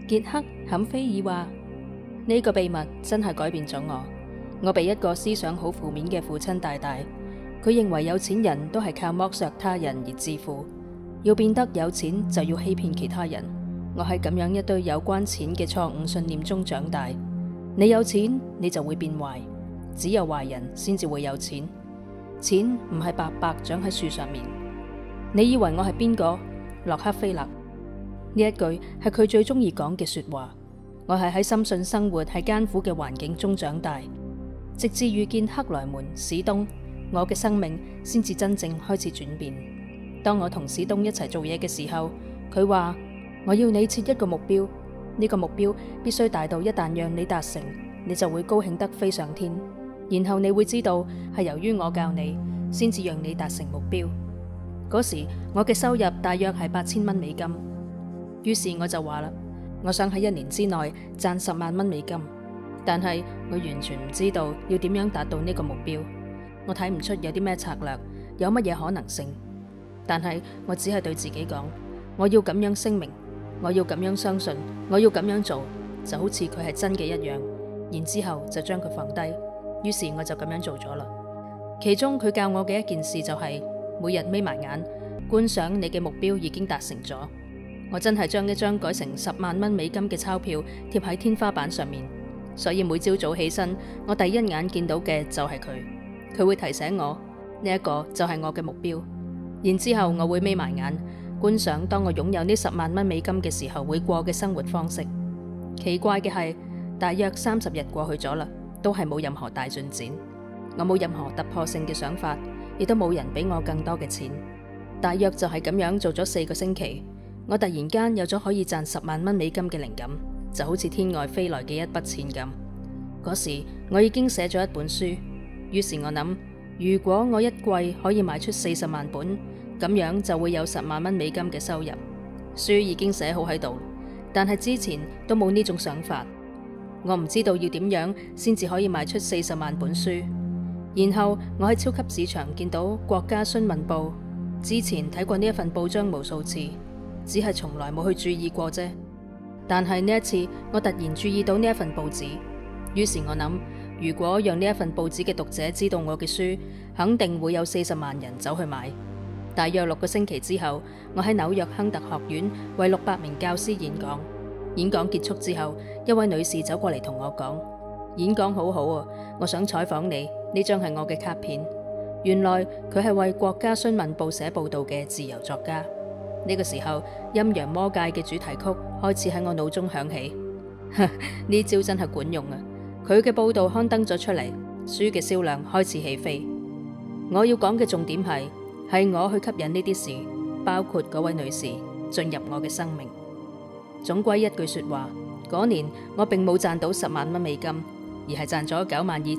傑克·坎菲爾話：呢個秘密真係改變咗我。我被一個思想好負面嘅父親帶大，佢認為有錢人都係靠剝削他人而致富，要變得有錢就要欺騙其他人。我喺咁樣一堆有關錢嘅錯誤信念中長大。你有錢，你就會變壞，只有壞人先至會有錢。錢唔係白白長喺樹上面。你以為我係邊個？洛克菲勒。呢一句係佢最中意講嘅說話。我係喺深信生活喺艱苦嘅環境中長大，直至遇見克萊門、史東，我嘅生命先至真正開始轉變。當我同史東一齊做嘢嘅時候，佢話：我要你設一個目標，呢個目標必須大到一旦讓你達成，你就會高興得飛上天。然後你會知道係由於我教你，先至讓你達成目標。嗰時我嘅收入大約係$8000。於是我就話啦，我想喺1年之內賺10萬蚊美金，但係我完全唔知道要點樣達到呢個目標。我睇唔出有啲咩策略，有乜嘢可能性。但係我只係對自己講，我要咁樣聲明，我要咁樣相信，我要咁樣做，就好似佢係真嘅一樣。然之後就將佢放低。於是我就咁樣做咗啦。其中佢教我嘅一件事就係每日眯埋眼，觀想你嘅目標已經達成咗。我真係將一張改成10萬蚊美金嘅鈔票貼喺天花板上面，所以每朝早起身，我第一眼見到嘅就係佢。佢會提醒我呢一個就係我嘅目標。然之後我會眯埋眼，觀想當我擁有呢10萬蚊美金嘅時候會過嘅生活方式。奇怪嘅係，大約30日過去咗啦，都係冇任何大進展。我冇任何突破性嘅想法，亦都冇人俾我更多嘅錢。大約就係咁樣做咗4個星期，我突然間有咗可以賺10萬蚊美金嘅靈感，就好似天外飛來嘅一筆錢咁。嗰時我已經寫咗一本書，於是我諗，如果我一季可以賣出40萬本，咁樣就會有10萬蚊美金嘅收入。書已經寫好喺度，但係之前都冇呢種想法。我唔知道要點樣先至可以賣出40萬本書。然後我喺超級市場見到國家詢問報，之前睇過呢一份報章無數次，只係從來冇去注意過啫。但係呢一次我突然注意到呢一份報紙，於是我諗，如果讓呢一份報紙嘅讀者知道我嘅書，肯定會有40萬人走去買。大約6個星期之後，我喺紐約亨特學院為600名教師演講。演講結束之後，一位女士走過嚟同我講：演講好好啊，我想採訪你，呢張係我嘅卡片。原來佢係為國家詢問報寫報道嘅自由作家。呢個時候，陰陽魔界嘅主題曲開始喺我腦中響起。呢招真係管用啊！佢嘅報道刊登咗出嚟，書嘅銷量開始起飛。我要講嘅重點係我去吸引呢啲事，包括嗰位女士進入我嘅生命。總歸一句說話，嗰年我並冇賺到10萬蚊美金，而係賺咗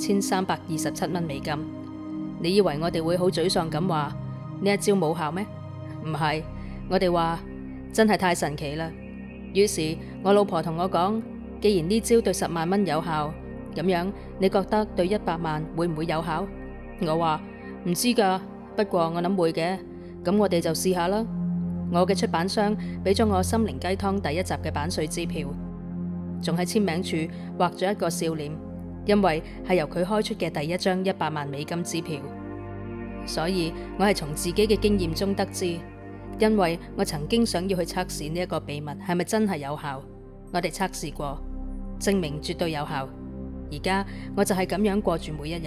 92,327蚊美金。你以為我哋會好沮喪咁話呢一招冇效咩？唔係，我哋話真係太神奇啦。於是我老婆同我講，既然呢招對10萬蚊有效，咁樣你覺得對100萬會唔會有效？我話唔知㗎，不過我諗會嘅。咁我哋就試下啦。我嘅出版商俾咗我《心靈雞湯》第1集嘅版稅支票，仲喺簽名處畫咗一個笑臉，因為係由佢開出嘅第一張100萬美金支票。所以我係從自己嘅經驗中得知，因為我曾經想要去測試呢一個秘密係咪真係有效。我哋測試過，證明絕對有效。而家我就係咁樣過住每一日。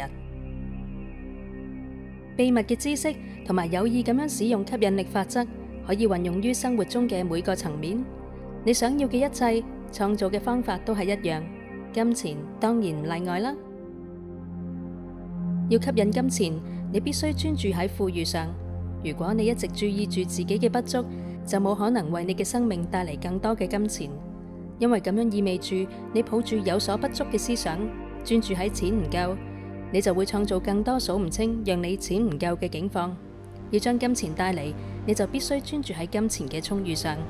秘密嘅知識同埋有意咁樣使用吸引力法則，可以運用於生活中嘅每個層面。你想要嘅一切，創造嘅方法都係一樣，金錢當然唔例外啦。要吸引金錢，你必須專注喺富裕上。如果你一直注意住自己嘅不足，就冇可能為你嘅生命帶嚟更多嘅金錢，因為咁樣意味住你抱住有所不足嘅思想，專注喺錢唔夠，你就會創造更多數唔清讓你錢唔夠嘅境況。要將金錢帶嚟，你就必須專注喺金錢嘅充裕上。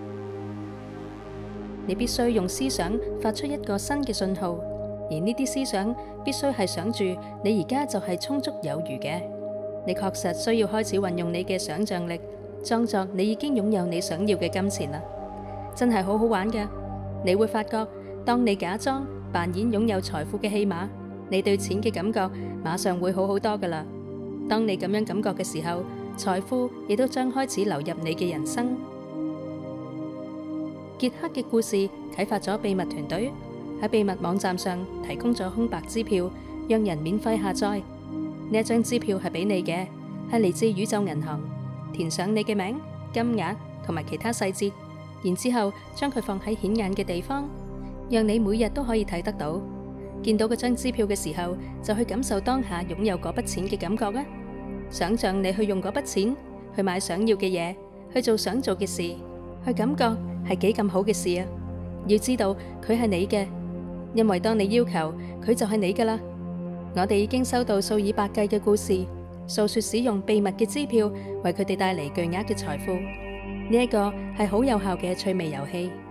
你必須用思想發出一個新嘅信號，而呢啲思想必須係想住你而家就係充足有餘嘅。你確實需要開始運用你嘅想象力，裝作你已經擁有你想要嘅金錢啦。真係好好玩嘅。 你會發覺，當你假裝扮演擁有財富嘅戲碼，你對錢嘅感覺馬上會好好多㗎喇。當你咁樣感覺嘅時候，財富亦都將開始流入你嘅人生。傑克嘅故事啟發咗秘密團隊，喺秘密網站上提供咗空白支票，讓人免費下載。呢一張支票係俾你嘅，係嚟自宇宙銀行。填上你嘅名、金額同埋其他細節，然之後將佢放喺顯眼嘅地方，讓你每日都可以睇得到。見到嗰張支票嘅時候，就去感受當下擁有嗰筆錢嘅感覺啊！想象你去用嗰筆錢去買想要嘅嘢，去做想做嘅事，去感覺係幾咁好嘅事啊！要知道佢係你嘅，因為當你要求，佢就係你噶啦。我哋已經收到數以百計嘅故事，訴說使用秘密嘅支票為佢哋帶嚟巨額嘅財富。呢一個係好有效嘅趣味遊戲。